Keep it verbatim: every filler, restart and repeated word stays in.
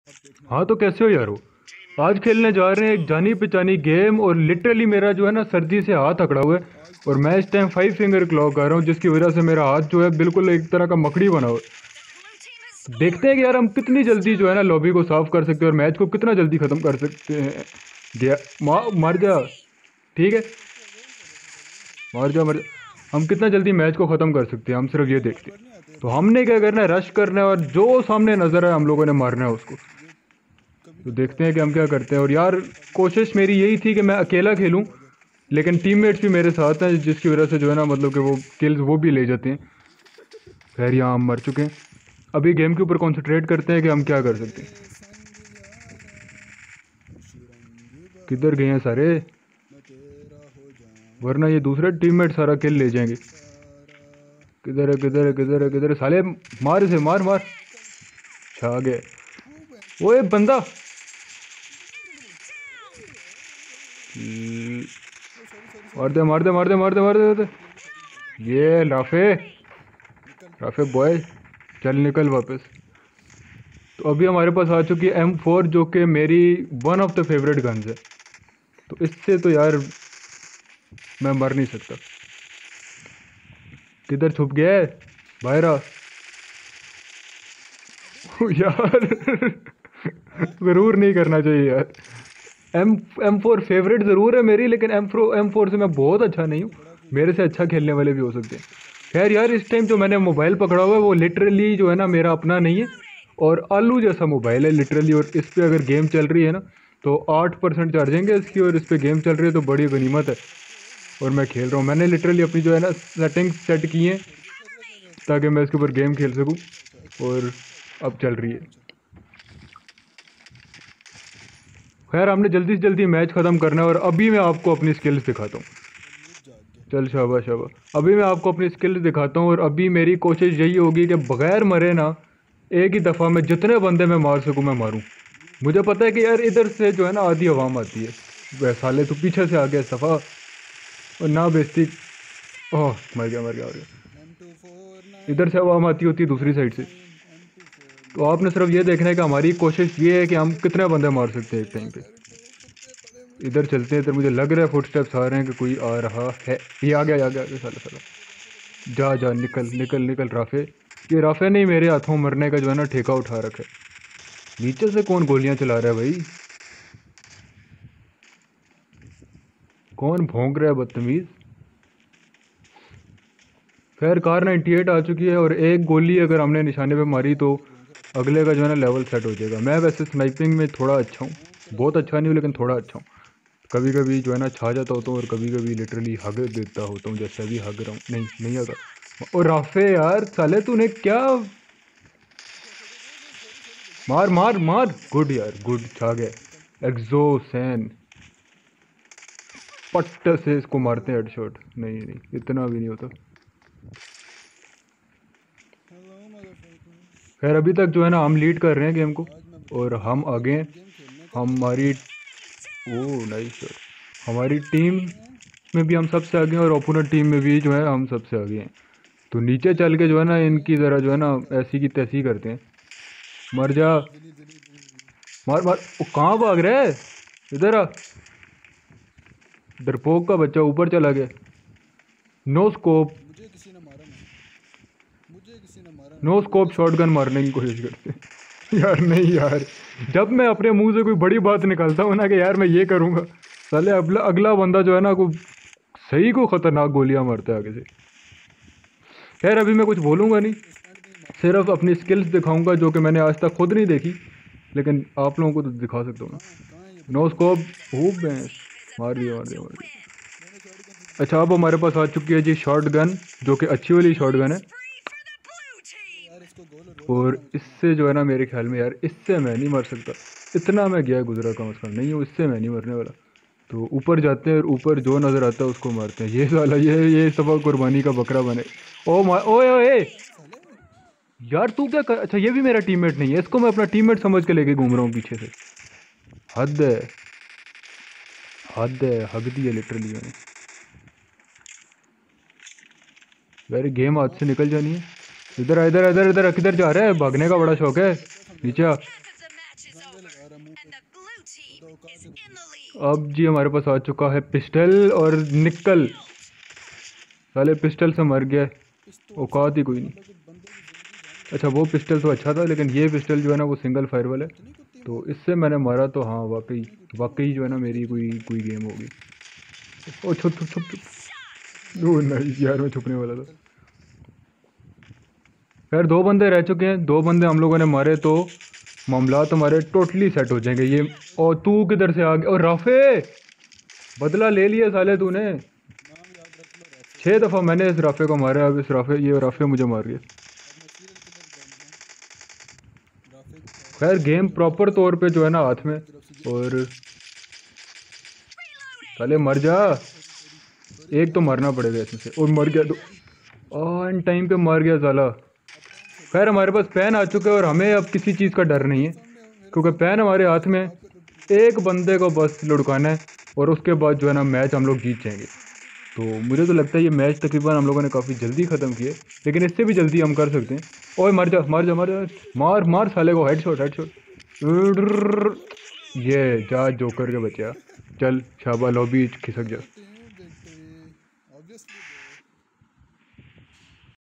हाँ तो कैसे हो यार हो। आज खेलने जा रहे हैं एक जानी पहचानी गेम और लिटरली मेरा जो है ना सर्दी से हाथ अकड़ा हुआ है। और मैं इस टाइम फाइव फिंगर क्लॉ कर रहा हूँ जिसकी वजह से मेरा हाथ जो है बिल्कुल एक तरह का मकड़ी बना हुआ है। देखते हैं कि यार हम कितनी जल्दी जो है ना लॉबी को साफ कर सकते हैं और मैच को कितना जल्दी ख़त्म कर सकते हैं। गया मा, मर जा। ठीक है, मर जा मर जा। हम कितना जल्दी मैच को ख़त्म कर सकते हैं, हम सिर्फ ये देखते हैं। तो हमने क्या करना है, रश करना है और जो सामने नज़र है हम लोगों ने मारना है उसको। तो देखते हैं कि हम क्या करते हैं। और यार कोशिश मेरी यही थी कि मैं अकेला खेलूं, लेकिन टीममेट्स भी मेरे साथ हैं जिसकी वजह से जो है ना मतलब कि वो किल्स वो भी ले जाते हैं। खैर यहाँ हम मर चुके हैं। अभी गेम के ऊपर कंसंट्रेट करते हैं कि हम क्या कर सकते हैं। किधर गए हैं सारे, वरना ये दूसरे टीममेट सारा किल ले जाएंगे। किधर है किधर है किधर है किधर है साले, मार इसे मार मार। छा गए वो एक बंदा। मार दे मार दे मार दे मार दे मार दे मार दे। ये राफे राफे बॉय, चल निकल वापस। तो अभी हमारे पास आ चुकी है एम फोर जो कि मेरी one of the favourite guns है। तो इससे तो यार मैं मर नहीं सकता। किधर छुप गया है, बाहर आ। यार ज़रूर नहीं करना चाहिए यार। एम एम फोर फेवरेट ज़रूर है मेरी, लेकिन एम फोर एम फोर से मैं बहुत अच्छा नहीं हूँ। मेरे से अच्छा खेलने वाले भी हो सकते हैं। खैर यार इस टाइम जो मैंने मोबाइल पकड़ा हुआ है वो लिटरली जो है ना मेरा अपना नहीं है, और आलू जैसा मोबाइल है लिटरली। और इस पर अगर गेम चल रही है ना तो आठ परसेंट चार्जिंग है इसकी, और इस पर गेम चल रही है तो बड़ी गनीमत है। और मैं खेल रहा हूँ, मैंने लिटरली अपनी जो है ना सेटिंग सेट की हैं ताकि मैं इसके ऊपर गेम खेल सकूँ, और अब चल रही है। खैर हमने जल्दी से जल्दी मैच ख़त्म करना है और अभी मैं आपको अपनी स्किल्स दिखाता हूँ। चल शाबाश शाबाश, अभी मैं आपको अपनी स्किल्स दिखाता हूँ। और अभी मेरी कोशिश यही होगी कि बगैर मरे ना एक ही दफ़ा में जितने बंदे मैं मार सकूँ मैं मारूँ। मुझे पता है कि यार इधर से जो है ना आधी आवाम आती है। वह साले तो पीछे से आ गया सफ़ा, और ना बेइज्जती। ओह मर गया मर गया मर गया। इधर से आवाम आती होती है दूसरी साइड से। तो आपने सिर्फ ये देखना है कि हमारी कोशिश ये है कि हम कितने बंदे मार सकते हैं एक टाइम पे। इधर चलते हैं, इधर मुझे लग रहा है फुटस्टेप्स आ रहे हैं कि कोई आ रहा है। ये आ गया आ गया आ गया साला साला। जा जा निकल निकल निकल राफे। ये राफे नहीं मेरे हाथों मरने का जो है ना ठेका उठा रखा है। नीचे से कौन गोलियां चला रहा है भाई, कौन भौंक रहा है बदतमीज। खैर कार नाइन्टी एट आ चुकी है और एक गोली अगर हमने निशाने पे मारी तो अगले का जो है ना लेवल सेट हो जाएगा। मैं वैसे स्नाइपिंग में थोड़ा अच्छा हूँ, बहुत अच्छा नहीं हूँ लेकिन थोड़ा अच्छा हूँ। कभी कभी जो है ना छा जाता होता हूँ और कभी कभी लिटरली हग देता होता हूँ, जैसे अभी हग रहा हूँ। नहीं नहीं आता। और राफे यार साले तूने क्या, मार मार मार। गुड यार गुड, छा गया एग्जोसैन। पट्ट से इसको मारते हैं हेडशॉट। नहीं नहीं इतना भी नहीं होता। खैर अभी तक जो है ना हम लीड कर रहे हैं गेम को और हम आगे हैं। हमारी ओ नाइस शॉट। हमारी टीम में भी हम सबसे आगे हैं और ओपोनेंट टीम में भी जो है हम सबसे आगे हैं। तो नीचे चल के जो है ना इनकी ज़रा जो है ना ऐसी की तैसी करते हैं। मर जा, मार मार। वो कहाँ भाग रहा है, इधर आ। डरपोक का बच्चा ऊपर चला गया। No scope, no scope shotgun मारने की कोशिश करते हैं। यार नहीं यार, जब मैं अपने मुंह से कोई बड़ी बात निकालता हूँ ना कि यार मैं ये करूँगा, साले अगला अगला बंदा जो है ना को सही को खतरनाक गोलियां मारता है आगे से। खैर अभी मैं कुछ बोलूँगा नहीं, सिर्फ अपनी स्किल्स दिखाऊंगा जो कि मैंने आज तक खुद नहीं देखी, लेकिन आप लोगों को तो दिखा सकता हूँ ना। नो स्कोप, खूब भैंस, मार दिया मार दिया मार दिया। अच्छा अब हमारे पास आ चुकी है जी शॉर्ट गन, जो कि अच्छी वाली शॉर्ट गन है। और इससे जो है ना मेरे ख्याल में यार इससे मैं नहीं मर सकता। इतना मैं गया गुजरा कम अज़ कम नहीं हूँ, इससे मैं नहीं मरने वाला। तो ऊपर जाते हैं और ऊपर जो नज़र आता है उसको मारते हैं। ये साला ये ये सब कुर्बानी का बकरा बने। ओ मा ओए ओए यार तू क्या कर, अच्छा ये भी मेरा टीममेट नहीं है, इसको मैं अपना टीममेट समझ के लेके घूम रहा हूँ पीछे से। हद है हद है, हद दी है लिटरली मैंने। यार गेम हाथ से निकल जानी है। इधर इधर इधर इधर किधर जा रहा है, भागने का बड़ा शौक है। नीचे आ। अब जी हमारे पास आ चुका है पिस्टल और निकल। साले पिस्टल से मर गया, औकात ही कोई नहीं। अच्छा वो पिस्टल तो अच्छा था, लेकिन ये पिस्टल जो है ना वो सिंगल फायर वाला है, तो इससे मैंने मारा तो हाँ वाकई वाकई जो है ना मेरी कोई कोई गेम होगी। ओ छुप छुप छुप छुप। ओ नहीं यार, मैं छुपने वाला था। खैर दो बंदे रह चुके हैं, दो बंदे हम लोगों ने मारे तो मामलात हमारे टोटली सेट हो जाएंगे ये। और तू किधर से आ गया? और राफे, बदला ले लिया साले तूने। छह दफ़ा मैंने इस राफे को मारा, अब इस राफे ये राफे मुझे मार गया। खैर गेम प्रॉपर तौर पे जो है ना हाथ में। और साले मर जा, एक तो मरना पड़ेगा इसमें से। और मर गया तो ऑन टाइम पे मर गया साला। खैर हमारे पास पैन आ चुका है और हमें अब किसी चीज़ का डर नहीं है, क्योंकि पैन हमारे हाथ में। एक बंदे को बस लुढ़काना है और उसके बाद जो है ना मैच हम लोग जीत जाएंगे। तो मुझे तो लगता है ये मैच तकरीबन हम लोगों ने काफ़ी जल्दी ख़त्म किए, लेकिन इससे भी जल्दी हम कर सकते हैं। ओए मर जा मर जा मर जा, मार मार साले को, हेडशॉट हेडशॉट। ये जा जोकर के बच्चा, चल शाबा लॉबी खिसक जा।